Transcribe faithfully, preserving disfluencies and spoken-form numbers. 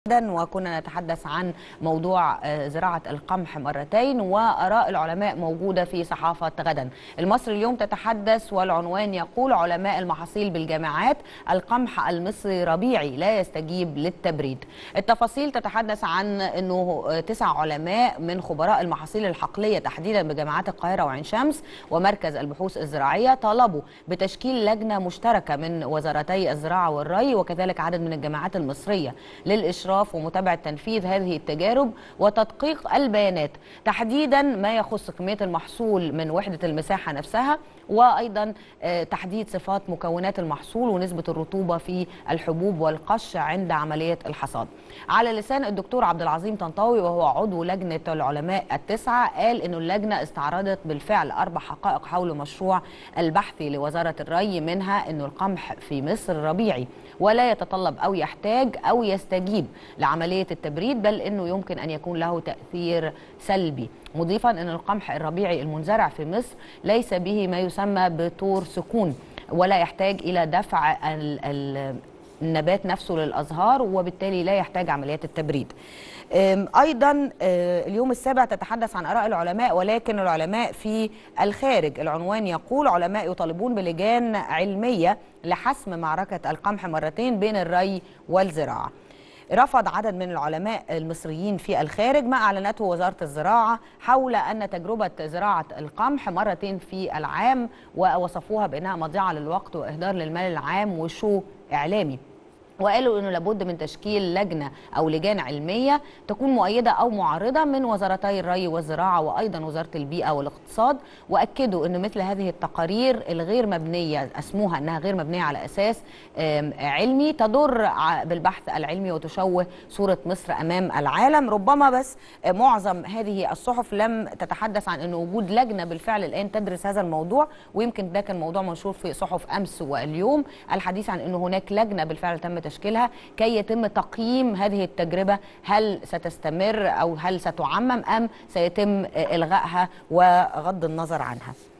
وكنا نتحدث عن موضوع زراعة القمح مرتين وآراء العلماء موجودة في صحافة غدا. المصري اليوم تتحدث والعنوان يقول علماء المحاصيل بالجامعات القمح المصري ربيعي لا يستجيب للتبريد. التفاصيل تتحدث عن أنه تسع علماء من خبراء المحاصيل الحقلية تحديدا بجامعات القاهرة وعين شمس ومركز البحوث الزراعية طلبوا بتشكيل لجنة مشتركة من وزارتي الزراعة والري وكذلك عدد من الجامعات المصرية للإشراف ومتابعة تنفيذ هذه التجارب وتدقيق البيانات تحديدا ما يخص كمية المحصول من وحدة المساحة نفسها وأيضا تحديد صفات مكونات المحصول ونسبة الرطوبة في الحبوب والقش عند عملية الحصاد. على لسان الدكتور عبد العظيم طنطاوي وهو عضو لجنة العلماء التسعة قال إنه اللجنة استعرضت بالفعل أربع حقائق حول مشروع البحث لوزارة الري، منها إنه القمح في مصر ربيعي ولا يتطلب أو يحتاج أو يستجيب لعملية التبريد، بل أنه يمكن أن يكون له تأثير سلبي، مضيفا أن القمح الربيعي المنزرع في مصر ليس به ما يسمى بطور سكون ولا يحتاج إلى دفع النبات نفسه للأزهار وبالتالي لا يحتاج عمليات التبريد. أيضا اليوم السابع تتحدث عن آراء العلماء ولكن العلماء في الخارج. العنوان يقول علماء يطالبون بلجان علمية لحسم معركة القمح مرتين بين الري والزراعة. رفض عدد من العلماء المصريين في الخارج ما أعلنته وزارة الزراعة حول أن تجربة زراعة القمح مرتين في العام ووصفوها بأنها مضيعة للوقت وإهدار للمال العام وشو إعلامي، وقالوا أنه لابد من تشكيل لجنة أو لجان علمية تكون مؤيدة أو معارضة من وزارتي الري والزراعة وأيضا وزارة البيئة والاقتصاد، وأكدوا أن مثل هذه التقارير الغير مبنية اسموها أنها غير مبنية على أساس علمي تضر بالبحث العلمي وتشوه صورة مصر أمام العالم. ربما بس معظم هذه الصحف لم تتحدث عن أن وجود لجنة بالفعل الآن تدرس هذا الموضوع، ويمكن ده كان موضوع منشور في صحف أمس واليوم، الحديث عن أنه هناك لجنة بالفعل تم تشكيلها كي يتم تقييم هذه التجربة، هل ستستمر أو هل ستعمم أم سيتم إلغائها وغض النظر عنها.